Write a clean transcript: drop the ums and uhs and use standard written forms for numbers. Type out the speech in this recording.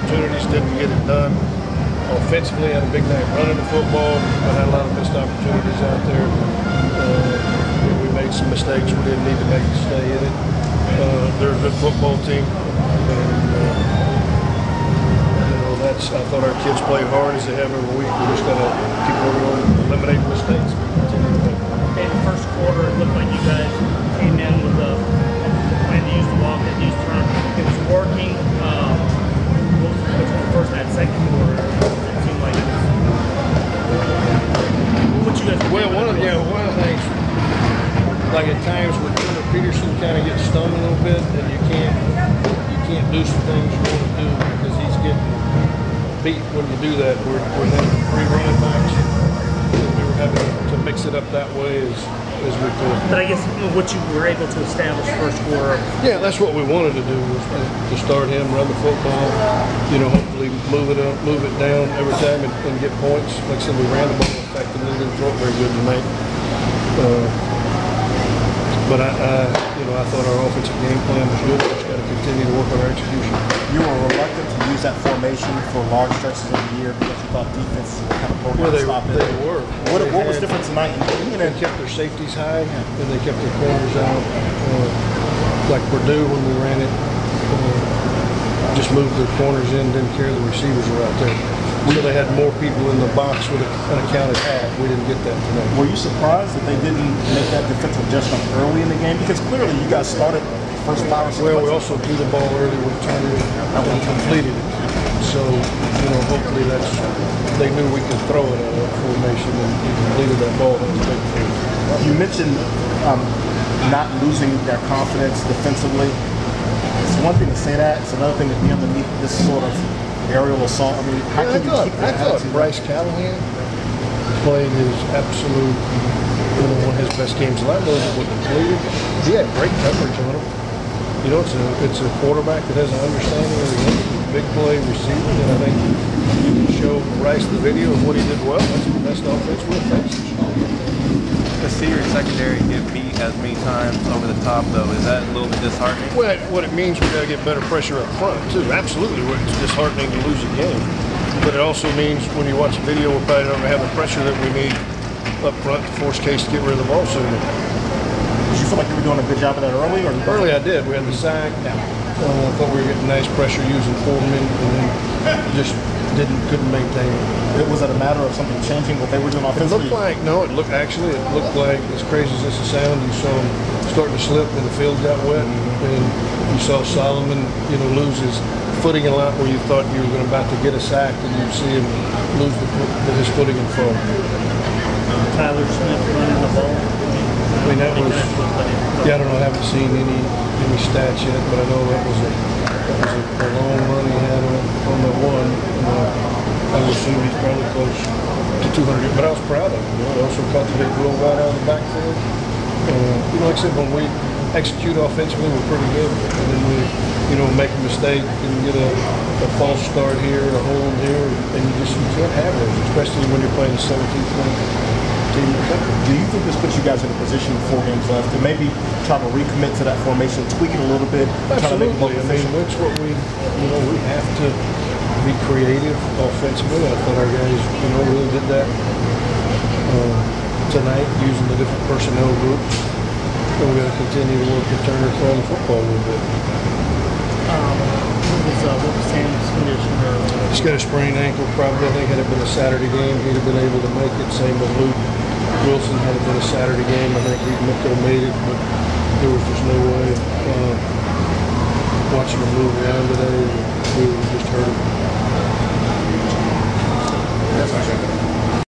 opportunities, didn't get it done. Offensively, had a big night running the football, but had a lot of missed opportunities out there. We made some mistakes we didn't need to make to stay in it. They're a good football team. And, I thought our kids play hard as they have every week. We just got to keep working on eliminating mistakes. In the first quarter, it looked like you guys came in with a plan to use the walk and use turn. It was working. Between the first and second quarter, it seemed like it was. What you guys? Well, one of the things, like at times when Turner Peterson kind of gets stung a little bit, and you can't do some things you want to do because he's getting beat when you do that. We're having 3 running backs. We were having to mix it up that way as we could. But I guess what you were able to establish first quarter. Yeah, that's what we wanted to do, was to start him, run the football, hopefully move it down every time and get points. Like I said, we ran the ball effectively, didn't throw it very good tonight. But I thought our offensive game plan was good. We just got to continue to work on our execution. You were reluctant to use that formation for large stretches of the year because you thought defenses were kind of programmed to stop it. They were. What was different tonight? They kept their safeties high, and they kept their corners out. Like Purdue, when we ran it, just moved their corners in, didn't care the receivers were out there. So they had more people in the box with an unaccounted half. We didn't get that tonight. Were you surprised that they didn't make that defensive adjustment early in the game? Because clearly you guys started the first 5 or 6 Well, we also threw the ball early with Turner and completed it. So, hopefully they knew we could throw it out of that formation and completed that ball. You mentioned not losing their confidence defensively. It's one thing to say that. It's another thing to be underneath this sort of aerial assault. I mean, how can you keep that? I thought Bryce Callahan played his absolute, one of his best games. A lot of those that were completed. He had great coverage on him. It's a quarterback that has an understanding of the game. Big play receiver, and I think you can show Bryce the video of what he did well. That's the best offense we'll face. To see your secondary get beat as many times over the top, though, is that a little bit disheartening? Well, what it means, we got to get better pressure up front too. Absolutely, it's disheartening to lose a game, but it also means when you watch the video, we're probably not going to have the pressure that we need up front to force Case to get rid of the ball sooner. Did you feel like you were doing a good job of that early? Early, I did. We had the sack. I thought we were getting nice pressure using Foreman, and then just couldn't maintain it. Was it a matter of something changing what they were doing offensively? It looked like, as crazy as this sounds, you saw him starting to slip when the field got wet, and you saw Solomon, lose his footing a lot where you thought you were about to get a sack, and you see him lose his footing and fall. Tyler Smith running the ball. I mean, that was, I don't know, I haven't seen any stats yet, but I know that was a long run he had on the one. I would assume he's probably close to 200, but I was proud of him. I also caught the big blow right out of the backfield. Like I said, when we execute offensively, we're pretty good. And then we, make a mistake and get a false start here, a hold here, and you can't have those, especially when you're playing a 17-point team. Do you think this puts you guys in a position with 4 games left to maybe try to recommit to that formation, tweak it a little bit, try to make it more efficient? That's what we have to be creative offensively. I thought our guys, really did that tonight using the different personnel groups. And we're going to continue to work with Turner throwing the football a little bit. What was Sam's condition? He's got a sprained ankle probably. I think had it been a Saturday game, he'd have been able to make it. Same with Luke Wilson. Had it been a Saturday game, I think he could have made it, but there was just no way. Watching him move around today,